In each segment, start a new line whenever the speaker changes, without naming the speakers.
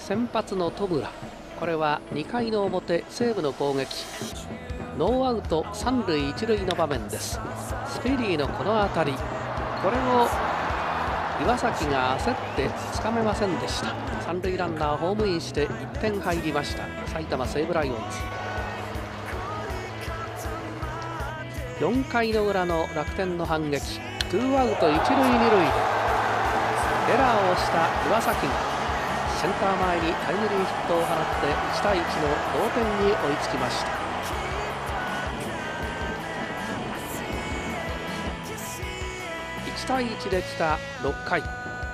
先発の戸村、これは2回の表西武の攻撃、ノーアウト三塁一塁の場面です。スペリーのこの当たり、これを岩崎が焦ってつかめませんでした。三塁ランナーホームインして1点入りました、埼玉西武ライオンズ。4回の裏の楽天の反撃、ツーアウト一塁二塁でエラーをした岩崎がセンター前にタイムリーヒットを放って1対1の同点に追いつきました。1対1できた6回、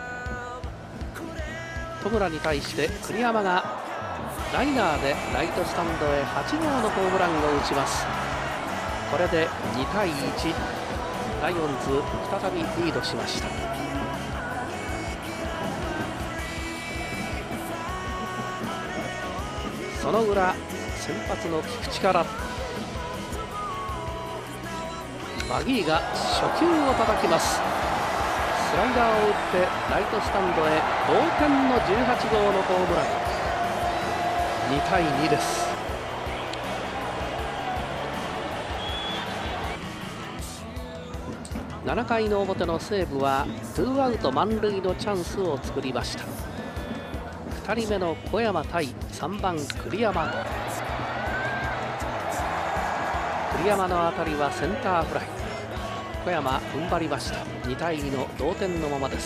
戸村に対して栗山がライナーでライトスタンドへ8号のホームランを打ちます。これで2対1、ライオンズ再びリードしました。その裏、先発の菊池からマギーが初球を叩きます。スライダーを打ってライトスタンドへ同点の18号のホームラン、2対2です。7回の表の西武はツーアウト満塁のチャンスを作りました。2人目の小山対3番栗山、栗山の当たりはセンターフライ、小山踏ん張りました。2対2の同点のままです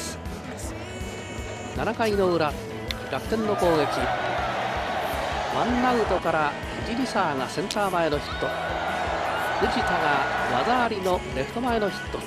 。7回の裏、楽天の攻撃、ワンアウトからイジリサーがセンター前のヒット、藤田が技ありのレフト前のヒット、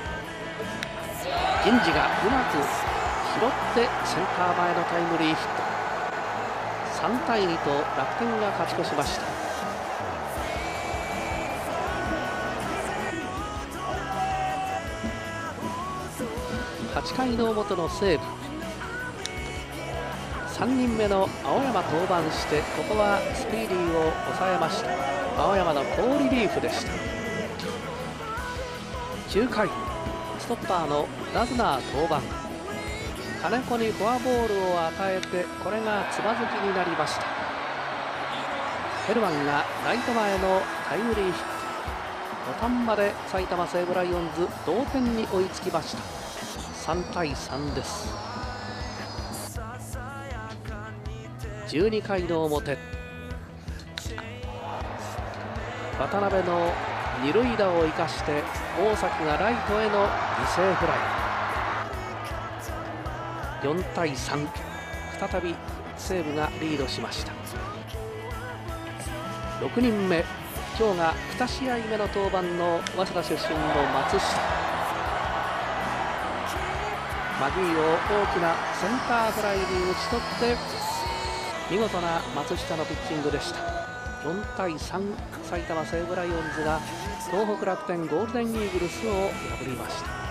銀次がうまく拾ってセンター前のタイムリーヒット、3対2と楽天が勝ち越しました。8回の表の西武、3人目の青山登板して、ここはスピーディーを抑えました。青山の好リリーフでした。9回、ストッパーのラズナー登板、金子にフォアボールを与えて、これがつまずきになりました。ヘルマンがライト前のタイムリーヒット、土壇場で埼玉西武ライオンズ同点に追いつきました。3対3です。12回の表、渡辺の二塁打を生かして大崎がライトへの犠牲フライ、4対3、再び西武がリードしました。6人目、今日が2試合目の登板の早稲田出身の松下、マギーを大きなセンターフライに打ち取って見事な松下のピッチングでした。4対3、埼玉西武ライオンズが東北楽天ゴールデンイーグルスを破りました。